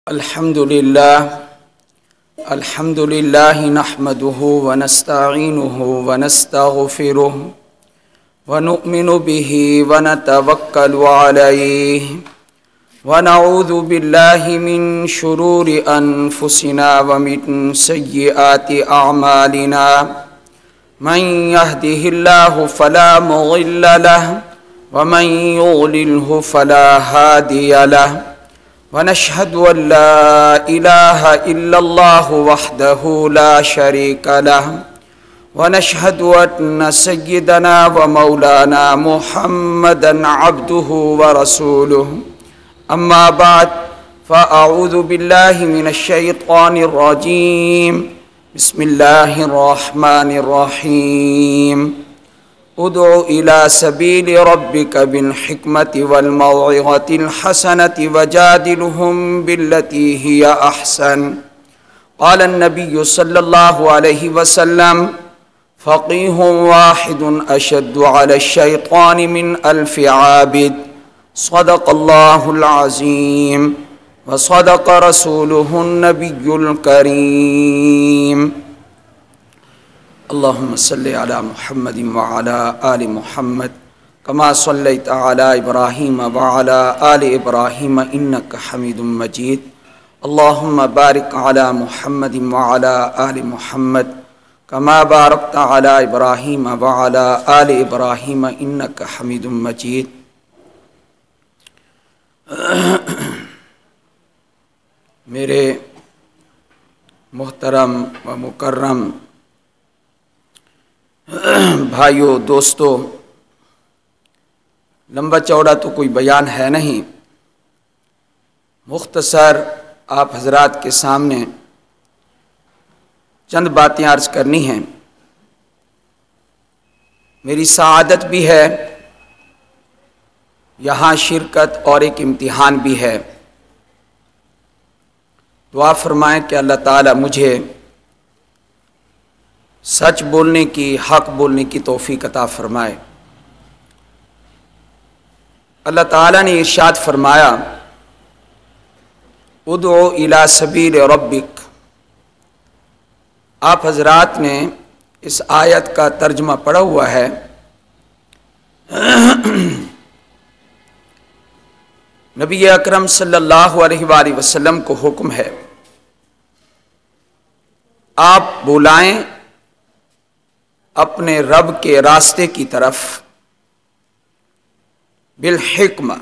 الحمد لله نحمده ونستعينه ونستغفره ونؤمن به ونتوكل عليه ونعوذ بالله من شرور أنفسنا ومن سيئات أعمالنا من يهده الله فلا مضل له ومن يضلله فلا هادي له ونشهد أن لا إله إلا الله وحده لا شريك له ونشهد أن سيدنا ومولانا محمدا عبده ورسوله أما بعد فأعوذ بالله من الشيطان الرجيم بسم الله الرحمن الرحيم ادع إلى سبيل ربك بالحكمة والموعظة الحسنة وجادلهم بالتي هي أحسن قال النبي صلى الله عليه وسلم فقيه واحد أشد على الشيطان من 1000 عابد صدق الله العظيم وصدق رسوله النبي الكريم اللهم صل على محمد وعلى آل محمد كما صليت على إبراهيم وعلى آل إبراهيم إنك حميد مجيد اللهم بارك على محمد وعلى آل محمد كما باركت على إبراهيم وعلى آل إبراهيم إنك حميد مجيد میرے محترم و مکرم بھائیوں دوستو، لمبا چوڑا تو کوئی بیان ہے نہیں، مختصر آپ حضرات کے سامنے چند باتیں عرض کرنی ہیں۔ میری سعادت بھی ہے، یہاں شرکت اور ایک امتحان بھی ہے۔ دعا فرمائیں کہ اللہ تعالیٰ مجھے سچ بولنے کی، حق بولنے کی توفیق عطا فرمائے۔ اللہ تعالیٰ نے ارشاد فرمایا ادعو الی سبیل ربک۔ آپ حضرات نے اس آیت کا ترجمہ پڑھا ہوا ہے۔ نبی اکرم صلی اللہ علیہ وآلہ وسلم کو حکم ہے آپ بلائیں اپنے رب کے راستے کی طرف بالحکمہ،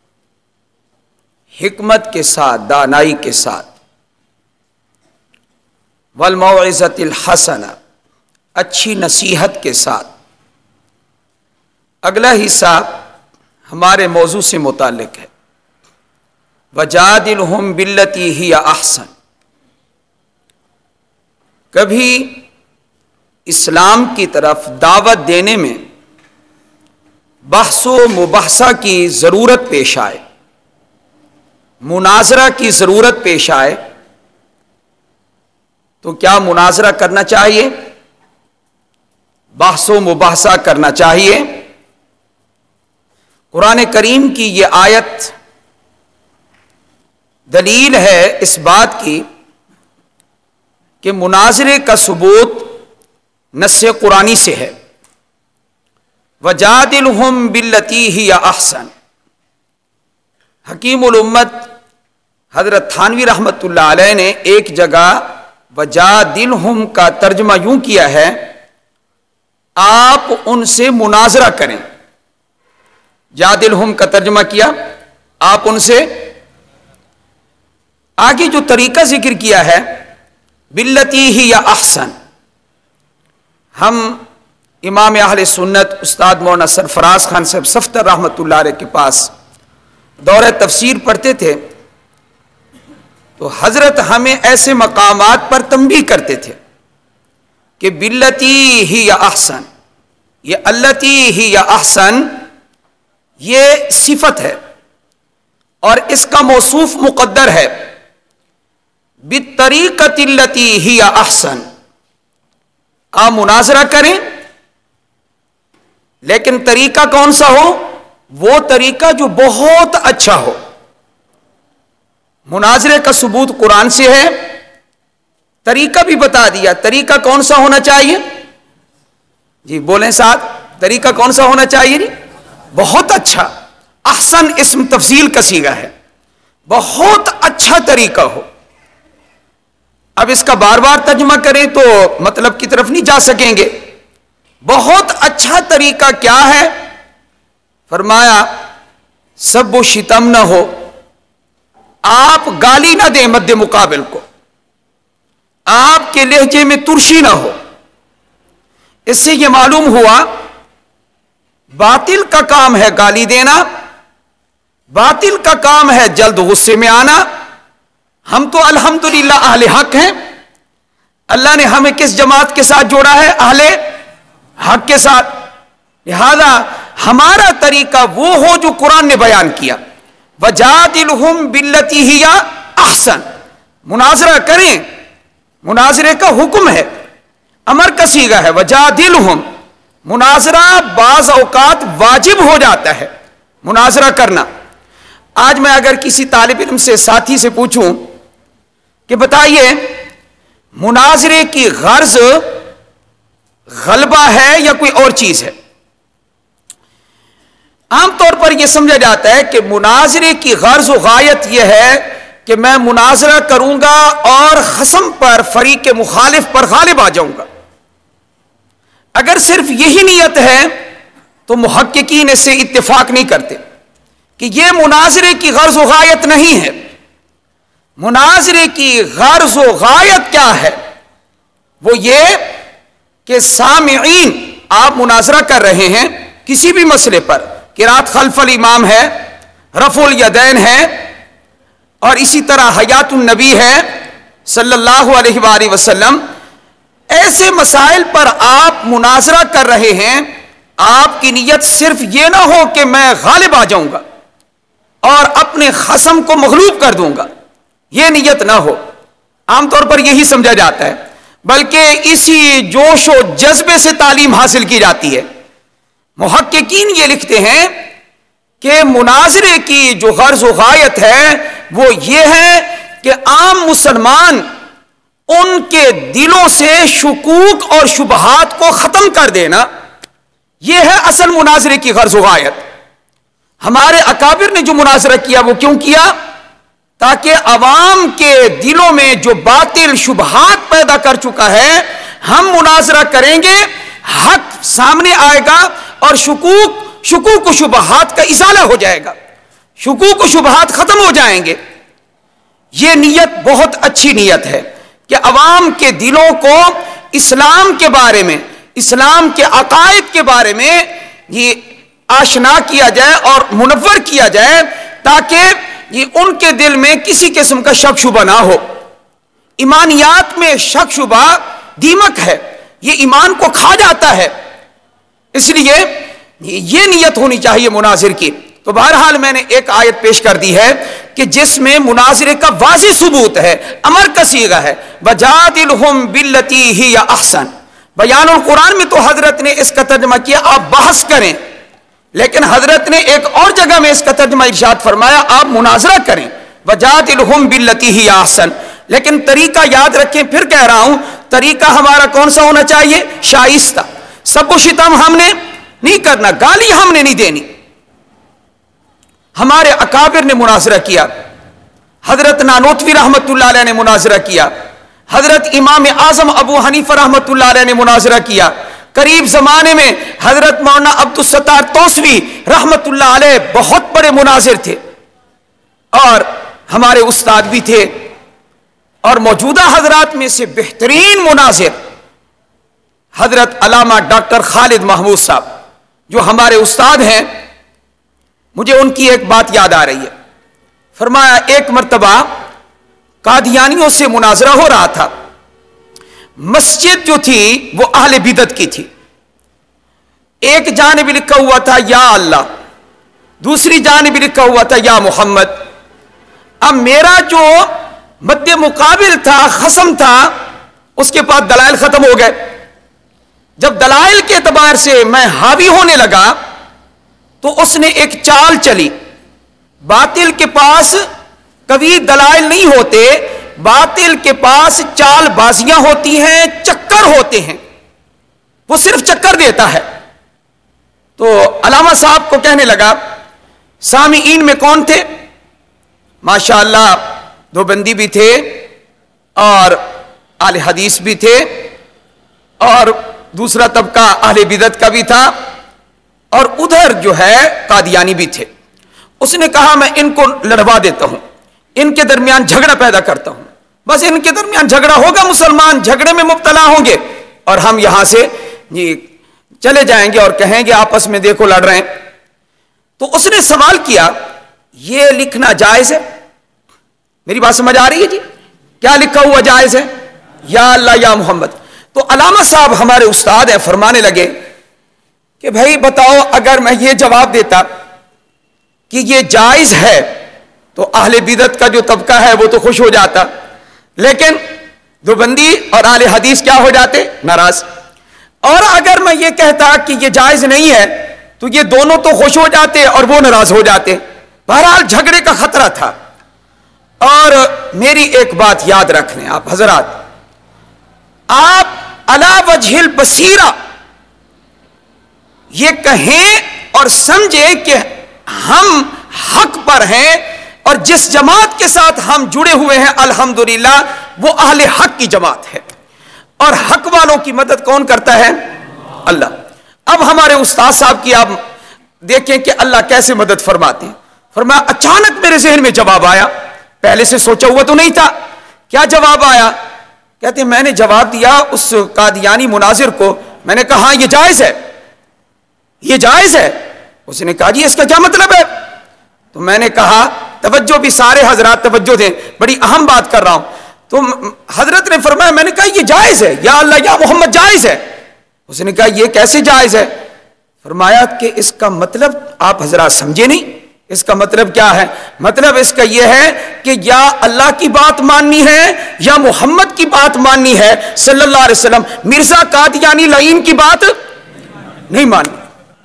حکمت کے ساتھ، دانائی کے ساتھ، والموعظۃ الحسنہ، اچھی نصیحت کے ساتھ۔ اگلا حصہ ہمارے موضوع سے متعلق ہے، وجادلہم باللتی ہی احسن۔ کبھی اسلام کی طرف دعوت دینے میں بحث و مباحثہ کی ضرورت پیش آئے، مناظرہ کی ضرورت پیش آئے تو کیا مناظرہ کرنا چاہیے؟ بحث و مباحثہ کرنا چاہیے۔ قرآن کریم کی یہ آیت دلیل ہے اس بات کی کہ مناظرے کا ثبوت نص قرآنی سے ہے۔ وجادلہم باللتی ہی احسن۔ حکیم الامت حضرت تھانوی رحمۃ اللہ علیہ نے ایک جگہ وجادلہم کا ترجمہ یوں کیا ہے آپ ان سے مناظرہ کریں۔ جادلہم کا ترجمہ کیا آپ ان سے، آگے جو طریقہ ذکر کیا ہے باللتی ہی احسن، ہم امام اہل سنت استاد مولانا سرفراز خان صاحب صفتر رحمۃ اللہ علیہ کے پاس دورہ تفسیر پڑھتے تھے تو حضرت ہمیں ایسے مقامات پر تنبیہ کرتے تھے کہ باللتی ہی احسن، یہ اللتی ہی احسن یہ صفت ہے اور اس کا موصوف مقدر ہے بالطریقۃ اللتی ہی احسن۔ آپ مناظرہ کریں لیکن طریقہ کون سا ہو؟ وہ طریقہ جو بہت اچھا ہو۔ مناظرے کا ثبوت قرآن سے ہے، طریقہ بھی بتا دیا۔ طریقہ کون سا ہونا چاہیے؟ جی بولیں ساتھ، طریقہ کون سا ہونا چاہیے؟ جی بہت اچھا، احسن اسم تفضیل کا صیغہ ہے، بہت اچھا طریقہ ہو۔ اب اس کا بار بار ترجمہ کریں تو مطلب کی طرف نہیں جا سکیں گے۔ بہت اچھا طریقہ کیا ہے؟ فرمایا سب و شتم نہ ہو، آپ گالی نہ دیں مد مقابل کو، آپ کے لہجے میں ترشی نہ ہو۔ اس سے یہ معلوم ہوا باطل کا کام ہے گالی دینا، باطل کا کام ہے جلد غصے میں آنا۔ ہم تو الحمدللہ اہل حق ہیں، اللہ نے ہمیں کس جماعت کے ساتھ جوڑا ہے؟ اہل حق کے ساتھ۔ لہذا ہمارا طریقہ وہ ہو جو قرآن نے بیان کیا، وَجَادِلْهُمْ بِالَّتِي هِيَ أَحْسَنُ۔ مناظرہ کریں، مناظرے کا حکم ہے، امر کا صیغہ ہے، وَجَادِلْهُمْ۔ مناظرہ بعض اوقات واجب ہو جاتا ہے مناظرہ کرنا۔ آج میں اگر کسی طالب علم سے، ساتھی سے پوچھوں کہ بتائیے مناظرے کی غرض غلبہ ہے یا کوئی اور چیز ہے؟ عام طور پر یہ سمجھا جاتا ہے کہ مناظرے کی غرض و غایت یہ ہے کہ میں مناظرہ کروں گا اور خصم پر، فریق مخالف پر غالب آ جاؤں گا۔ اگر صرف یہی نیت ہے تو محققین اس سے اتفاق نہیں کرتے کہ یہ مناظرے کی غرض و غایت نہیں ہے۔ مناظرے کی غرض و غایت کیا ہے؟ وہ یہ کہ سامعین، آپ مناظرہ کر رہے ہیں کسی بھی مسئلے پر، قرات خلف الامام ہے، رفع الیدین ہے، اور اسی طرح حیات النبی ہے صلی اللہ علیہ وآلہ وسلم، ایسے مسائل پر آپ مناظرہ کر رہے ہیں، آپ کی نیت صرف یہ نہ ہو کہ میں غالب آ جاؤں گا اور اپنے خصم کو مغلوب کر دوں گا، یہ نیت نہ ہو۔ عام طور پر یہی سمجھا جاتا ہے، بلکہ اسی جوش و جذبے سے تعلیم حاصل کی جاتی ہے۔ محققین یہ لکھتے ہیں کہ مناظرے کی جو غرض و غایت ہے وہ یہ ہے کہ عام مسلمان ان کے دلوں سے شکوک اور شبہات کو ختم کر دینا، یہ ہے اصل مناظرے کی غرض و غایت۔ ہمارے اکابر نے جو مناظرہ کیا وہ کیوں کیا؟ تاکہ عوام کے دلوں میں جو باطل شبہات پیدا کر چکا ہے، ہم مناظرہ کریں گے، حق سامنے آئے گا اور شکوک و شبہات کا ازالہ ہو جائے گا، شکوک و شبہات ختم ہو جائیں گے۔ یہ نیت بہت اچھی نیت ہے کہ عوام کے دلوں کو اسلام کے بارے میں، اسلام کے عقائد کے بارے میں یہ آشنا کیا جائے اور منور کیا جائے، تاکہ یہ ان کے دل میں کسی قسم کا شک شبہ نہ ہو۔ ایمانیات میں شک شبہ دیمک ہے، یہ ایمان کو کھا جاتا ہے، اس لیے یہ نیت ہونی چاہیے مناظر کی۔ تو بہرحال میں نے ایک آیت پیش کر دی ہے کہ جس میں مناظرے کا واضح ثبوت ہے، امر کا صیغہ ہے، وَجَادِلْهُمْ بِالَّتِي هِيَ أَحْسَنُ۔ بیان القرآن میں تو حضرت نے اس کا ترجمہ کیا آپ بحث کریں، لیکن حضرت نے ایک اور جگہ میں اس کا ترجمہ ارشاد فرمایا آپ مناظرہ کریں، وَجَادِلْهُمْ بِالَّتِي هِيَ أَحْسَنُ۔ لیکن طریقہ یاد رکھیں، پھر کہہ رہا ہوں، طریقہ ہمارا کون سا ہونا چاہیے؟ شائستہ۔ سب و شتم ہم نے نہیں کرنا، گالی ہم نے نہیں دینی۔ ہمارے اکابر نے مناظرہ کیا، حضرت نانوتوی رحمت اللہ علیہ نے مناظرہ کیا، حضرت امام اعظم ابو حنیفہ رحمت اللہ علیہ نے مناظرہ کیا، قریب زمانے میں حضرت مولانا عبدالستار توسوی رحمت اللہ علیہ بہت بڑے مناظر تھے اور ہمارے استاد بھی تھے، اور موجودہ حضرات میں سے بہترین مناظر حضرت علامہ ڈاکٹر خالد محمود صاحب جو ہمارے استاد ہیں۔ مجھے ان کی ایک بات یاد آ رہی ہے، فرمایا ایک مرتبہ قادیانیوں سے مناظرہ ہو رہا تھا، مسجد جو تھی وہ اہل بدعت کی تھی، ایک جانب لکھا ہوا تھا یا اللہ، دوسری جانب لکھا ہوا تھا یا محمد۔ اب میرا جو مد مقابل تھا، خصم تھا، اس کے پاس دلائل ختم ہو گئے۔ جب دلائل کے اعتبار سے میں حاوی ہونے لگا تو اس نے ایک چال چلی، باطل کے پاس قوی دلائل نہیں ہوتے، باطل کے پاس چال بازیاں ہوتی ہیں، چکر ہوتے ہیں، وہ صرف چکر دیتا ہے۔ تو علامہ صاحب کو کہنے لگا، سامعین میں کون تھے؟ ماشاءاللہ دیوبندی بھی تھے اور اہل حدیث بھی تھے، اور دوسرا طبقہ اہل بدعت کا بھی تھا، اور ادھر جو ہے قادیانی بھی تھے۔ اس نے کہا میں ان کو لڑوا دیتا ہوں، ان کے درمیان جھگڑا پیدا کرتا ہوں، بس ان کے درمیان جھگڑا ہوگا، مسلمان جھگڑے میں مبتلا ہوں گے اور ہم یہاں سے چلے جائیں گے اور کہیں گے آپس میں دیکھو لڑ رہے ہیں۔ تو اس نے سوال کیا، یہ لکھنا جائز ہے؟ میری بات سمجھ آ رہی ہے جی؟ کیا لکھا ہوا جائز ہے؟ یا اللہ یا محمد۔ تو علامہ صاحب ہمارے استاد ہیں، فرمانے لگے کہ بھائی بتاؤ، اگر میں یہ جواب دیتا کہ یہ جائز ہے تو اہل بدعت کا جو طبقہ ہے وہ تو خوش ہو جاتا، لیکن دیوبندی اور اہل حدیث کیا ہو جاتے؟ ناراض۔ اور اگر میں یہ کہتا کہ یہ جائز نہیں ہے تو یہ دونوں تو خوش ہو جاتے اور وہ ناراض ہو جاتے۔ بہرحال جھگڑے کا خطرہ تھا۔ اور میری ایک بات یاد رکھ لیں آپ حضرات، آپ علی وجہ البصیرہ یہ کہیں اور سمجھیں کہ ہم حق پر ہیں اور جس جماعت کے ساتھ ہم جڑے ہوئے ہیں الحمدللہ وہ اہل حق کی جماعت ہے، اور حق والوں کی مدد کون کرتا ہے؟ اللہ۔ اب ہمارے استاد صاحب کی آپ دیکھیں کہ اللہ کیسے مدد فرماتے ہیں۔ فرمایا اچانک میرے ذہن میں جواب آیا، پہلے سے سوچا ہوا تو نہیں تھا۔ کیا جواب آیا؟ کہتے ہیں میں نے جواب دیا اس قادیانی مناظر کو، میں نے کہا یہ جائز ہے، یہ جائز ہے۔ اس نے کہا جی اس کا کیا مطلب ہے؟ تو میں نے کہا توجہ بھی سارے حضرات توجہ دیں، بڑی اہم بات کر رہا ہوں۔ تو حضرت نے فرمایا، میں نے کہا یہ جائز ہے، یا اللہ یا محمد جائز ہے۔ اس نے کہا یہ کیسے جائز ہے؟ فرمایا کہ اس کا مطلب آپ حضرات سمجھے نہیں۔ اس کا مطلب کیا ہے؟ مطلب اس کا یہ ہے کہ یا اللہ کی بات ماننی ہے یا محمد کی بات ماننی ہے صلی اللہ علیہ وسلم، مرزا قادیانی لعین کی بات نہیں ماننی۔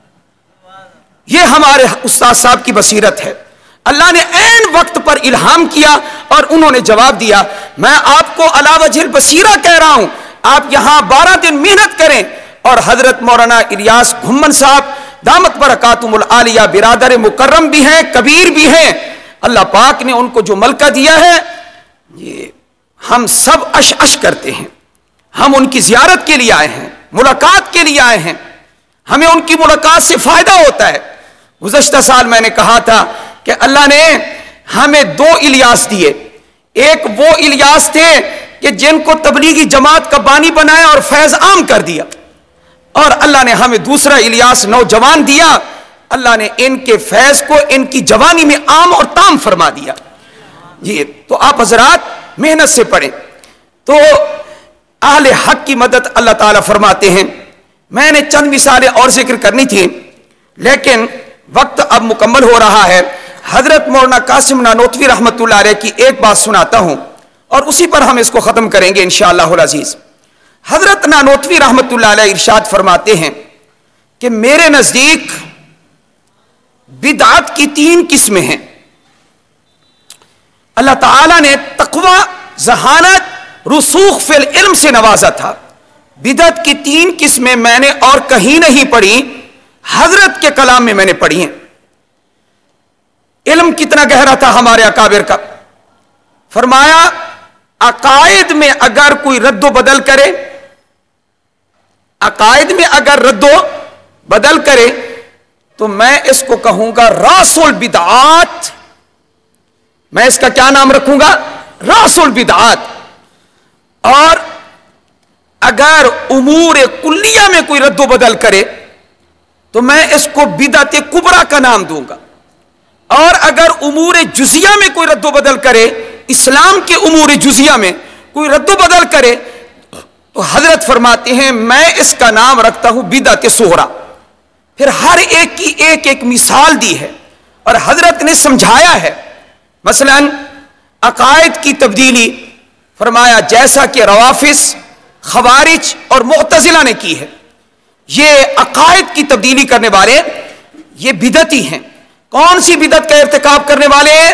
یہ ہمارے استاد صاحب کی بصیرت ہے۔ اللہ نے عین وقت پر الہام کیا اور انہوں نے جواب دیا۔ میں آپ کو علی وجہ البصیرہ کہہ رہا ہوں، آپ یہاں 12 دن محنت کریں۔ اور حضرت مولانا الیاس گھمن صاحب دامت برکاتہم العالیہ برادر مکرم بھی ہیں، کبیر بھی ہیں، اللہ پاک نے ان کو جو ملکہ دیا ہے، یہ ہم سب اش اش کرتے ہیں۔ ہم ان کی زیارت کے لیے آئے ہیں، ملاقات کے لیے آئے ہیں، ہمیں ان کی ملاقات سے فائدہ ہوتا ہے۔ گزشتہ سال میں نے کہا تھا کہ اللہ نے ہمیں 2 الیاس دیے۔ ایک وہ الیاس تھے کہ جن کو تبلیغی جماعت کا بانی بنایا اور فیض عام کر دیا، اور اللہ نے ہمیں دوسرا الیاس نوجوان دیا، اللہ نے ان کے فیض کو ان کی جوانی میں عام اور تام فرما دیا۔ یہ تو آپ حضرات محنت سے پڑھیں تو اہل حق کی مدد اللہ تعالیٰ فرماتے ہیں۔ میں نے چند مثالیں اور ذکر کرنی تھی لیکن وقت اب مکمل ہو رہا ہے۔ حضرت مولانا قاسم نانوتوی رحمۃ اللہ علیہ کی ایک بات سناتا ہوں اور اسی پر ہم اس کو ختم کریں گے انشاءاللہ العزیز۔ حضرت نانوتوی رحمۃ اللہ علیہ ارشاد فرماتے ہیں کہ میرے نزدیک بدعت کی 3 قسمیں ہیں۔ اللہ تعالیٰ نے تقوی، ذہانت، رسوخ فی العلم سے نوازا تھا۔ بدعت کی 3 قسمیں میں نے اور کہیں نہیں پڑھی، حضرت کے کلام میں میں نے پڑھی ہیں۔ علم کتنا گہرا تھا ہمارے اکابر کا۔ فرمایا عقائد میں اگر کوئی رد و بدل کرے، عقائد میں اگر رد و بدل کرے تو میں اس کو کہوں گا راس البدعات۔ میں اس کا کیا نام رکھوں گا؟ راس البدعات۔ اور اگر امور کلیہ میں کوئی رد و بدل کرے تو میں اس کو بدعت کبریٰ کا نام دوں گا۔ اور اگر امور جزیہ میں کوئی رد و بدل کرے، اسلام کے امور جزیہ میں کوئی رد و بدل کرے تو حضرت فرماتے ہیں میں اس کا نام رکھتا ہوں بدعت صغریٰ۔ پھر ہر ایک کی ایک ایک مثال دی ہے اور حضرت نے سمجھایا ہے۔ مثلا عقائد کی تبدیلی فرمایا جیسا کہ روافض، خوارج اور معتزلہ نے کی ہے، یہ عقائد کی تبدیلی کرنے والے یہ بدعتی ہیں۔ کون سی بدعت کا ارتکاب کرنے والے ہیں؟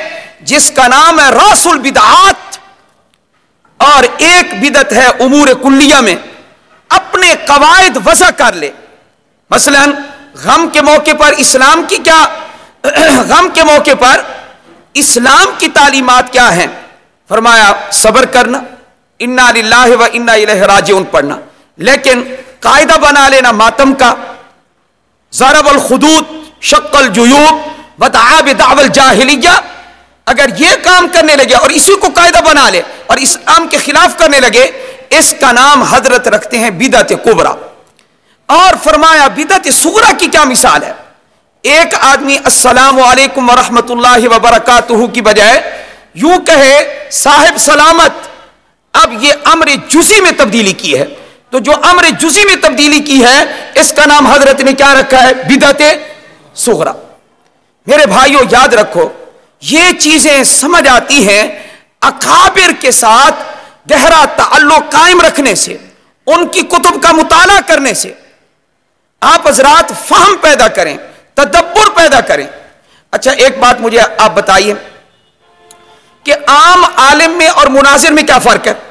जिस का नाम है रासुल बिदआत, और एक बिदत है उमूर कुल्लिया में, अपने कवायद वज़ा कर ले। मसलन गम के मौके पर इस्लाम की क्या, गम के मौके पर इस्लाम की तालीमात क्या हैं? फरमाया सब्र करना, इन्ना लिल्लाहि व इन्ना इलैहि राजिऊन पढ़ना, लेकिन कायदा बना लेना मातम का, ज़रबल खुदूद शक्कल जुयूब वदआ बिदावल जाहिलिया। अगर ये काम करने लगे और इसी को कायदा बना ले और इस्लाम के खिलाफ करने लगे, इसका नाम हजरत रखते हैं बिदअत कुबरा। और फरमाया बिदअत सुगरा की क्या मिसाल है? एक आदमी अस्सलामु अलैकुम व रहमतुल्लाहि व बरकातुहू की बजाय यूं कहे साहिब सलामत। अब ये अम्र जुज़ी में तब्दीली की है, तो जो अम्र जुज़ी में तब्दीली की है इसका नाम हजरत ने क्या रखा है? बिदअत सुगरा। मेरे भाइयों याद रखो, ये चीजें समझ आती हैं अकाबिर के साथ गहरा ताल्लुक कायम रखने से, उनकी कुतुब का मुताला करने से। आप हजरात फहम पैदा करें, तदब्बुर पैदा करें। अच्छा एक बात मुझे आप बताइए कि आम आलिम में और मुनाजिर में क्या फर्क है?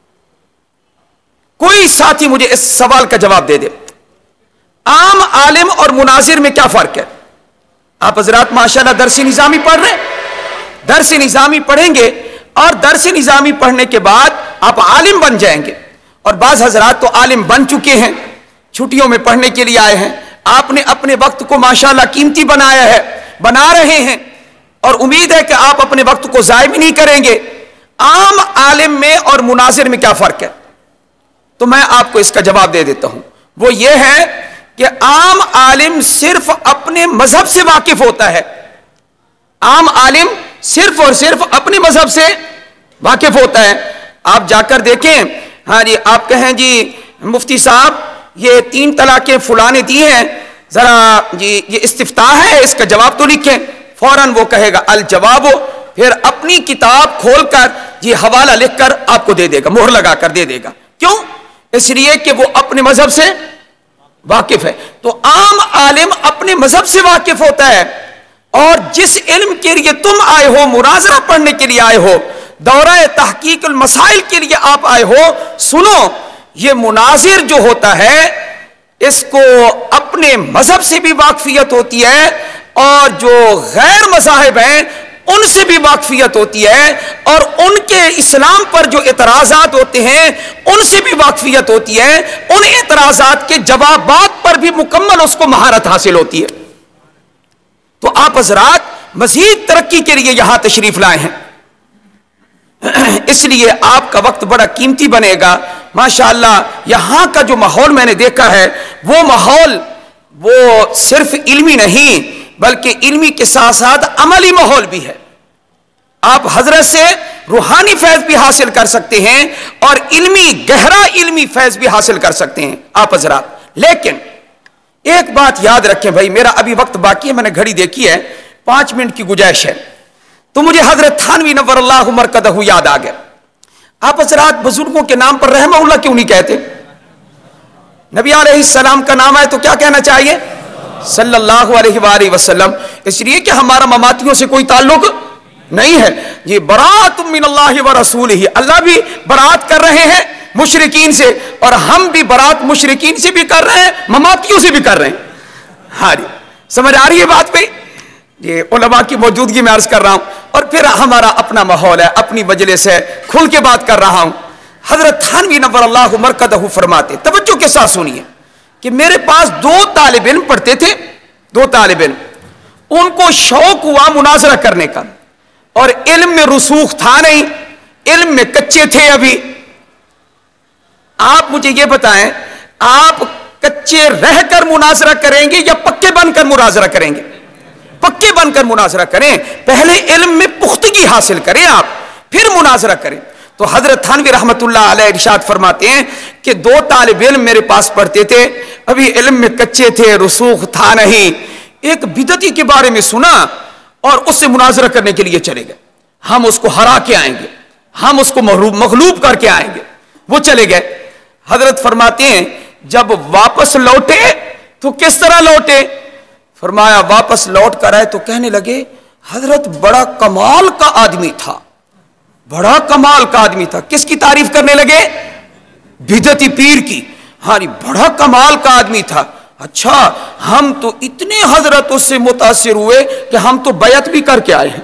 कोई साथी मुझे इस सवाल का जवाब दे दे। आम आलिम और मुनाजिर में क्या फर्क है? आप हजरात माशाल्लाह दरस निजामी पढ़ रहे हैं, दरस निजामी पढ़ेंगे और दरस निजामी पढ़ने के बाद आप आलिम बन जाएंगे। और बाज़ हजरात तो आलिम बन चुके हैं, छुट्टियों में पढ़ने के लिए आए हैं। आपने अपने वक्त को माशाल्लाह कीमती बनाया है, बना रहे हैं, और उम्मीद है कि आप अपने वक्त को ज़ाय भी नहीं करेंगे। आम आलिम में और मुनाजिर में क्या फर्क है? तो मैं आपको इसका जवाब दे देता हूं। वो ये है कि आम आलिम सिर्फ अपने मजहब से वाकिफ होता है। आम आलिम सिर्फ और सिर्फ अपने मजहब से वाकिफ होता है। आप जाकर देखें, हाँ जी, आप कहें जी मुफ्ती साहब ये 3 तलाकें फुला ने दी हैं, जरा जी ये इस्तिफ्ताह है, इसका जवाब तो लिखें। फौरन वो कहेगा अल जवाबो, फिर अपनी किताब खोलकर ये हवाला लिखकर आपको दे देगा, मोहर लगाकर दे देगा। क्यों? इसलिए कि वो अपने मजहब से वाकिफ है। तो आम आलिम अपने मजहब से वाकिफ होता है, और जिस इल्म के लिए तुम आए हो, मुनाजरा पढ़ने के लिए आए हो, दौरा तहकीकुल मसाइल के लिए आप आए हो, सुनो, ये मुनाजिर जो होता है इसको अपने मजहब से भी वाकफियत होती है, और जो गैर मज़ाहिब हैं उनसे भी वाकफियत होती है, और उनके इस्लाम पर जो एतराज़ात होते हैं उनसे भी वाकफियत होती है। उन एतराज़ात के जवाबात पर भी मुकम्मल उसको महारत हासिल होती है। तो आप हजरात मजीद तरक्की के लिए यहां तशरीफ लाए हैं, इसलिए आपका वक्त बड़ा कीमती बनेगा। माशाअल्लाह यहां का जो माहौल मैंने देखा है, वो माहौल वो सिर्फ इल्मी नहीं बल्कि इल्मी के साथ साथ अमली माहौल भी है। आप हजरत से रूहानी फैज भी हासिल कर सकते हैं और इल्मी गहरा इल्मी फैज भी हासिल कर सकते हैं आप हजरात। लेकिन एक बात याद रखें भाई, मेरा अभी वक्त बाकी है, मैंने घड़ी देखी है, 5 मिनट की गुजाइश है। तो मुझे हजरत थानवी नव्वरल्लाहु मरकदहू याद आ गया। आप हजरात बुजुर्गों के नाम पर रहमहुल्लाह क्यों नहीं कहते? नबी अलैहिस्सलाम का नाम है तो क्या कहना चाहिए? सल्लल्लाहु अलैहि वसल्लम। इसलिए कि हमारा ममातियों से कोई ताल्लुक नहीं है। ये बरात मिनल्लाहि व रसूलिही, अल्लाह भी बरात कर रहे हैं मुशरिकीन से, और हम भी बरात मुशरिकीन से भी कर रहे हैं, ममातियों से भी कर रहे हैं। हाँ जी, समझ आ रही है बात पे? ये उलमा की मौजूदगी में अर्ज कर रहा हूं, और फिर हमारा अपना माहौल है, अपनी मजलिस है, खुल के बात कर रहा हूं। हजरत थानवी नव्वरल्लाहु मरकदहू फरमाते, तवज्जो के साथ सुनिए, कि मेरे पास 2 तालिब इल्म पढ़ते थे, 2 तालिब इल्म, उनको शौक हुआ मुनाजरा करने का, और इल्म में रुसूख था नहीं, इल्म में कच्चे थे अभी। आप मुझे ये बताएं, आप कच्चे रहकर मुनाजरा करेंगे या पक्के बनकर मुनाजरा करेंगे? पक्के बनकर मुनाजरा करें, पहले इल्म में पुख्तगी हासिल करें आप, फिर मुनाजरा करें। तो हजरत थानवी रहमतुल्लाह अलैह इरशाद फरमाते हैं कि 2 तालिब इल्म मेरे पास पढ़ते थे, अभी इल्म में कच्चे थे, रुसूख था नहीं। एक बिदती के बारे में सुना और उससे मुनाजरा करने के लिए चले गए। हम उसको हरा के आएंगे, हम उसको मगलूब करके आएंगे। वो चले गए। हजरत फरमाते हैं जब वापस लौटे तो किस तरह लौटे? फरमाया वापस लौट कर आए तो कहने लगे, حضرت بڑا کمال کا آدمی تھا، بڑا کمال کا آدمی تھا. کس کی تعریف کرنے لگے؟ بدعتی پیر کی. ہاں جی، بڑا کمال کا آدمی تھا. اچھا، ہم تو اتنے حضرت اس سے متاثر ہوئے کہ ہم تو بیعت بھی کر کے آئے ہیں.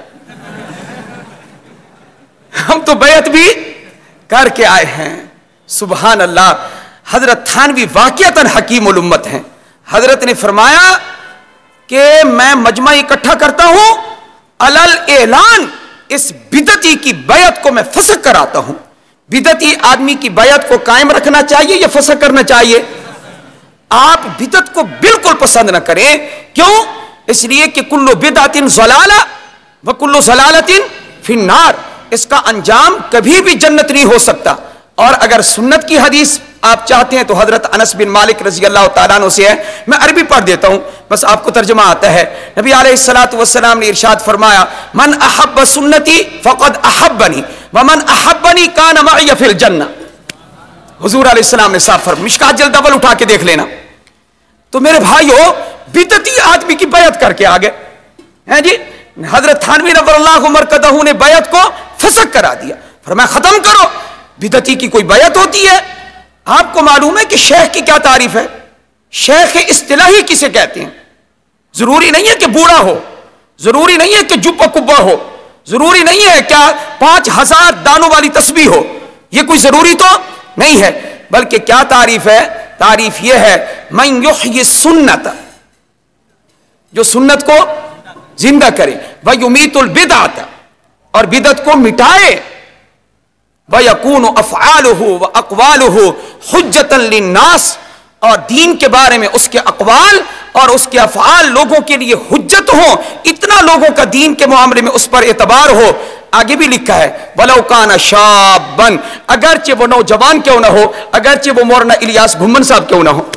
ہم تو بیعت بھی کر کے آئے ہیں. سبحان اللہ. حضرت تھانوی واقعتاً حکیم الامت ہیں. حضرت نے فرمایا کہ میں مجمع اکٹھا کرتا ہوں، علل اعلان اس بدعتی کی بیعت کو میں فسخ کراتا ہوں. بدعتی آدمی کی بیعت کو قائم رکھنا چاہیے یا فسخ کرنا چاہیے؟ آپ بدعت کو بالکل پسند نہ کریں. کیوں؟ اس لیے کہ کل بدعت ضلالہ وکل ضلالۃ فی النار. اس کا انجام کبھی بھی جنت نہیں ہو سکتا. اور اگر سنت کی حدیث آپ چاہتے ہیں تو حضرت انس بن مالک رضی اللہ تعالیٰ عنہ سے ہے. میں عربی پڑھ دیتا ہوں، بس آپ کو ترجمہ آتا ہے. نبی علیہ الصلوۃ والسلام نے ارشاد فرمایا، من احب سنتی فقد احبنی ومن احبنی کان معی فی الجنہ. حضور علیہ السلام نے صاف فرمایا. مشکات جلد اول اٹھا کے دیکھ لینا. تو میرے بھائیو، بدعتی آدمی کی بیعت کر کے آگے ہیں جی. حضرت تھانوی نور اللہ مرکزہ نے بیعت کو فسخ کرا دیا. فرمایا ختم کرو. بدعتی کی کوئی بیعت ہوتی ہے؟ آپ کو معلوم ہے کہ شیخ کی کیا تعریف ہے؟ شیخ اصطلاحی کسے کہتے ہیں؟ ضروری نہیں ہے کہ بوڑھا ہو، ضروری نہیں ہے کہ جبہ کبا ہو، ضروری نہیں ہے کیا 5000 دانوں والی تسبیح ہو. یہ کوئی ضروری تو نہیں ہے. بلکہ کیا تعریف ہے؟ تعریف یہ ہے، من یحیی السنت، جو سنت کو زندہ کرے، ویمیت البدعۃ، اور بدعت کو مٹائے، وَيَكُونُ أَفْعَالُهُ وَأَقْوَالُهُ حُجَّةً لِلنَّاسِ، اور دین کے بارے میں اس کے اقوال اور اس کے افعال لوگوں کے لیے حجت ہوں، اتنا لوگوں کا دین کے معاملے میں اس پر اعتبار ہو. آگے بھی لکھا ہے وَلَوْ كَانَ شَابًا، اگرچہ وہ نوجوان کیوں نہ ہو، اگرچہ وہ مولانا الیاس گھمن صاحب کیوں نہ ہو.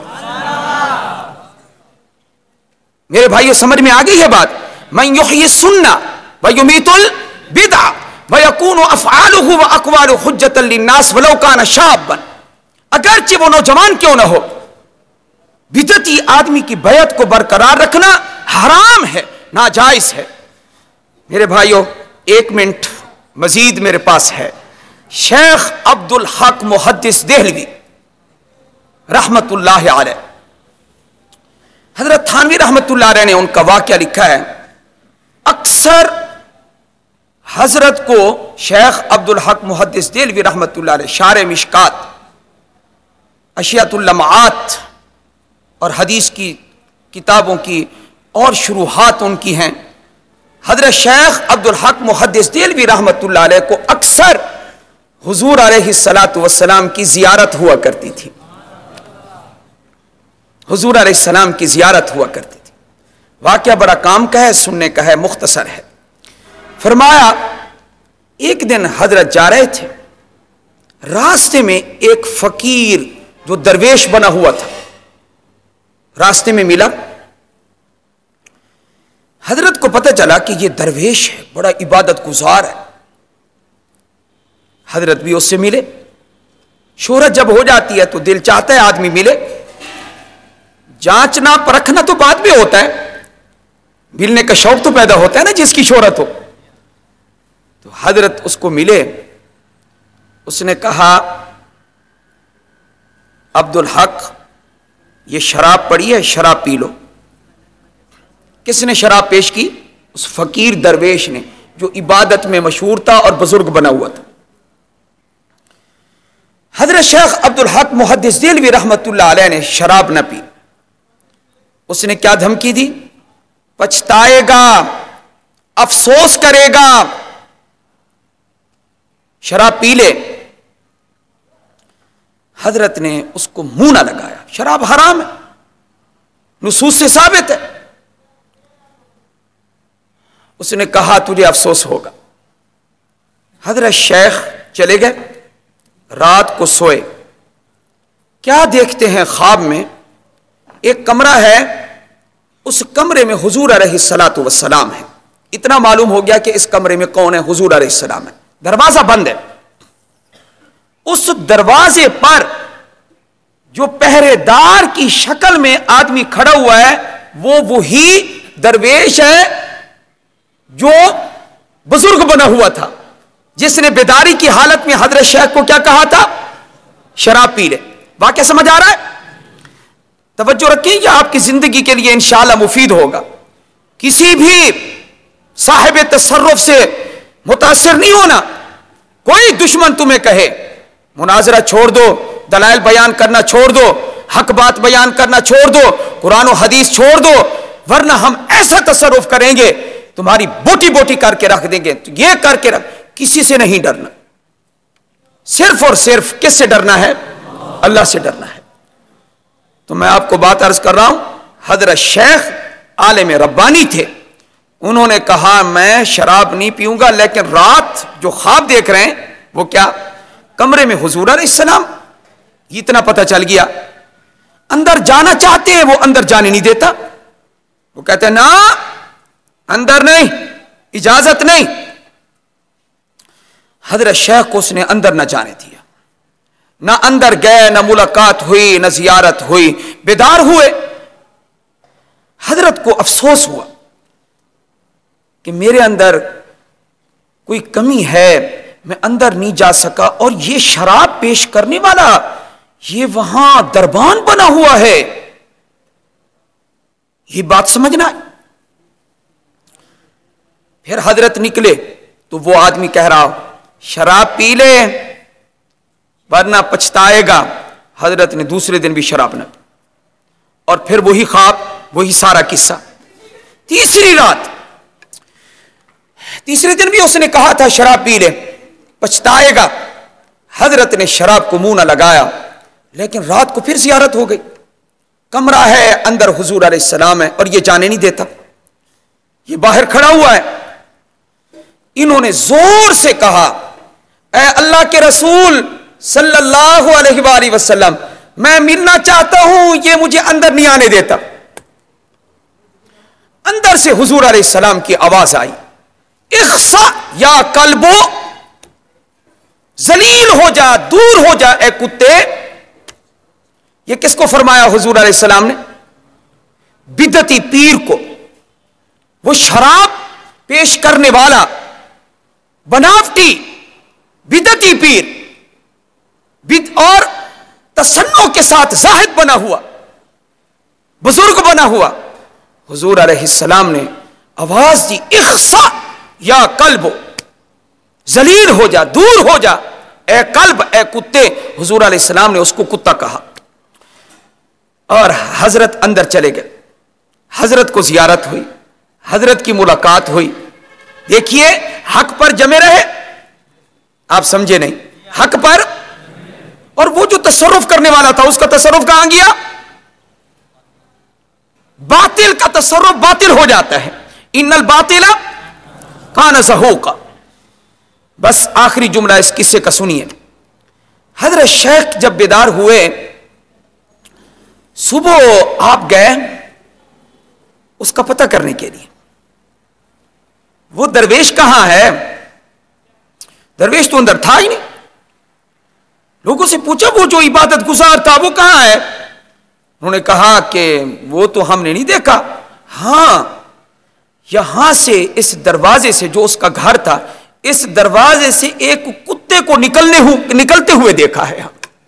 میرے بھائی سمجھ میں آ گئی ہے بات؟ مَن يُحْيِي السُّنَّةَ وَيُمِيتُ الْبِدْعَةَ وَيَكُونُ أَفْعَالُهُ وَأَقْوَالُهُ حُجَّةً لِلنَّاسِ وَلَوْ كَانَ شَابًا، اگرچہ وہ نوجوان کیوں نہ ہو. بدعتی آدمی کی بیعت کو برقرار رکھنا حرام ہے، ناجائز ہے. میرے بھائیو، 1 منٹ مزید میرے پاس ہے. شیخ عبد الحق محدث دہلوی رحمت اللہ علیہ، حضرت تھانوی رحمت اللہ علیہ نے ان کا واقعہ لکھا ہے. اکثر حضرت کو شیخ عبد الحق محدث دہلوی رحمت اللہ علیہ شارح مشکات، اشیاۃ اللمعات اور حدیث کی کتابوں کی اور شروحات ان کی ہیں. حضرت شیخ عبد الحق محدث دہلوی رحمت اللہ علیہ کو اکثر حضور علیہ الصلاۃ والسلام کی زیارت ہوا کرتی تھی. حضور علیہ السلام کی زیارت ہوا کرتی تھی. واقعہ بڑا کام کا ہے، سننے کا ہے، مختصر ہے. فرمایا ایک دن حضرت جا رہے تھے، راستے میں ایک فقیر جو درویش بنا ہوا تھا راستے میں ملا. حضرت کو پتہ چلا کہ یہ درویش ہے، بڑا عبادت گزار ہے. حضرت بھی اس سے ملے. شہرت جب ہو جاتی ہے تو دل چاہتا ہے آدمی ملے. جانچنا پرکھنا تو بعد بھی ہوتا ہے، ملنے کا شوق تو پیدا ہوتا ہے نا جس کی شہرت ہو. تو حضرت اس کو ملے. اس نے کہا عبد الحق یہ شراب پڑی ہے، شراب پی لو. کس نے شراب پیش کی؟ اس فقیر درویش نے جو عبادت میں مشہور تھا اور بزرگ بنا ہوا تھا. حضرت شیخ عبد الحق محدث دہلوی رحمت اللہ علیہ نے شراب نہ پی. اس نے کیا دھمکی دی؟ پچھتائے گا، افسوس کرے گا، شراب پی لے. حضرت نے اس کو منہ نہ لگایا. شراب حرام ہے، نصوص سے ثابت ہے. اس نے کہا تجھے افسوس ہوگا. حضرت شیخ چلے گئے. رات کو سوئے. کیا دیکھتے ہیں خواب میں؟ ایک کمرہ ہے، اس کمرے میں حضور علیہ الصلاۃ والسلام ہے. اتنا معلوم ہو گیا کہ اس کمرے میں کون ہے؟ حضور علیہ السلام ہے. دروازہ بند ہے. اس دروازے پر جو پہرے دار کی شکل میں آدمی کھڑا ہوا ہے وہ وہی درویش ہے جو بزرگ بنا ہوا تھا، جس نے بیداری کی حالت میں حضرت شیخ کو کیا کہا تھا؟ شراب پی لے۔ واقعہ سمجھ آ رہا ہے؟ توجہ رکھیں، یہ آپ کی زندگی کے لیے انشاءاللہ مفید ہوگا۔ کسی بھی صاحب تصرف سے متاثر نہیں ہونا۔ کوئی دشمن تمہیں کہے مناظرہ چھوڑ دو، دلائل بیان کرنا چھوڑ دو، حق بات بیان کرنا چھوڑ دو، قرآن و حدیث چھوڑ دو، ورنہ ہم ایسا تصرف کریں گے تمہاری بوٹی بوٹی کر کے رکھ دیں گے، یہ کر کے رکھ۔ کسی سے نہیں ڈرنا، صرف اور صرف کس سے ڈرنا ہے؟ اللہ سے ڈرنا ہے۔ تو میں آپ کو بات عرض کر رہا ہوں، حضرت شیخ عالم ربانی تھے، انہوں نے کہا میں شراب نہیں پیوں گا، لیکن رات جو خواب دیکھ رہے ہیں وہ کیا؟ کمرے میں حضور علیہ السلام۔ اتنا پتہ چل گیا، اندر جانا چاہتے ہیں، وہ اندر جانے نہیں دیتا، وہ کہتے ہیں نا اندر نہیں، اجازت نہیں۔ حضرت شیخ کو اس نے اندر نہ جانے دیا، نہ اندر گئے، نہ ملاقات ہوئی، نہ زیارت ہوئی، بیدار ہوئے۔ حضرت کو افسوس ہوا کہ میرے اندر کوئی کمی ہے، میں اندر نہیں جا سکا، اور یہ شراب پیش کرنے والا یہ وہاں دربان بنا ہوا ہے، یہ بات سمجھنا ہے۔ پھر حضرت نکلے تو وہ آدمی کہہ رہا شراب پی لے ورنہ پچھتائے گا۔ حضرت نے دوسرے دن بھی شراب نہ پی، اور پھر وہی خواب، وہی سارا قصہ۔ تیسرے دن بھی اس نے کہا تھا شراب پی لے، پچھتائے گا۔ حضرت نے شراب کو منہ نہ لگایا، لیکن رات کو پھر زیارت ہو گئی۔ کمرہ ہے، اندر حضور علیہ السلام ہے، اور یہ جانے نہیں دیتا، یہ باہر کھڑا ہوا ہے۔ انہوں نے زور سے کہا اے اللہ کے رسول صلی اللہ علیہ وآلہ وسلم، میں ملنا چاہتا ہوں، یہ مجھے اندر نہیں آنے دیتا۔ اندر سے حضور علیہ السلام کی آواز آئی، اخسا یا کلبو، ذلیل ہو جا، دور ہو جا اے کتے۔ یہ کس کو فرمایا حضور علیہ السلام نے؟ بدعتی پیر کو، وہ شراب پیش کرنے والا بناوٹی بدعتی پیر، اور تصنع کے ساتھ زاہد بنا ہوا، بزرگ بنا ہوا۔ حضور علیہ السلام نے آواز دی، اخسا یا قلب، ذلیل ہو جا، دور ہو جا اے قلب، اے کتے۔ حضور علیہ السلام نے اس کو کتا کہا، اور حضرت اندر چلے گئے۔ حضرت کو زیارت ہوئی، حضرت کی ملاقات ہوئی۔ دیکھیے حق پر جمے رہے، آپ سمجھے نہیں، حق پر۔ اور وہ جو تصرف کرنے والا تھا، اس کا تصرف کہاں گیا؟ باطل کا تصرف باطل ہو جاتا ہے، ان الباطل کان زہوقا۔ بس آخری جملہ اس قصے کا سنیے۔ حضرت شیخ جب بیدار ہوئے، صبح آپ گئے اس کا پتہ کرنے کے لیے، وہ درویش کہاں ہے؟ درویش تو اندر تھا ہی نہیں۔ لوگوں سے پوچھا وہ جو عبادت گزار تھا وہ کہاں ہے؟ انہوں نے کہا کہ وہ تو ہم نے نہیں دیکھا، ہاں یہاں سے اس دروازے سے، جو اس کا گھر تھا، اس دروازے سے ایک کتے کو نکلتے ہوئے دیکھا ہے۔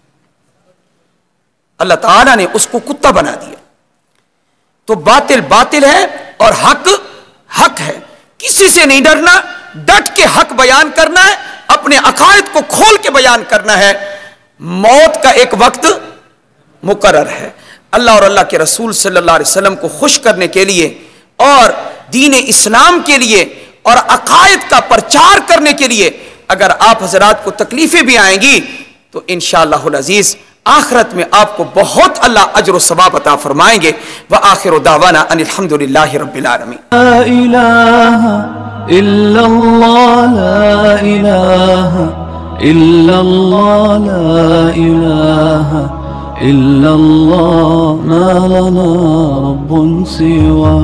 اللہ تعالیٰ نے اس کو کتا بنا دیا۔ تو باطل باطل ہے اور حق حق ہے، کسی سے نہیں ڈرنا، ڈٹ کے حق بیان کرنا ہے، اپنے عقائد کو کھول کے بیان کرنا ہے۔ موت کا ایک وقت مقرر ہے۔ اللہ اور اللہ کے رسول صلی اللہ علیہ وسلم کو خوش کرنے کے لیے اور دین اسلام کے لیے اور عقائد کا پرچار کرنے کے لیے اگر آپ حضرات کو تکلیفیں بھی آئیں گی تو انشاءاللہ العزیز آخرت میں آپ کو بہت اللہ اجر و ثواب عطا فرمائیں گے۔ وآخر دعوانا ان الحمدللہ رب العالمین۔ لا الہ الا اللہ، لا الہ الا اللہ، لا الہ الا اللہ، ما لنا رب سوا۔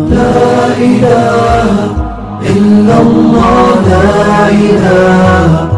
لا الہ الا اللہ، لا الہ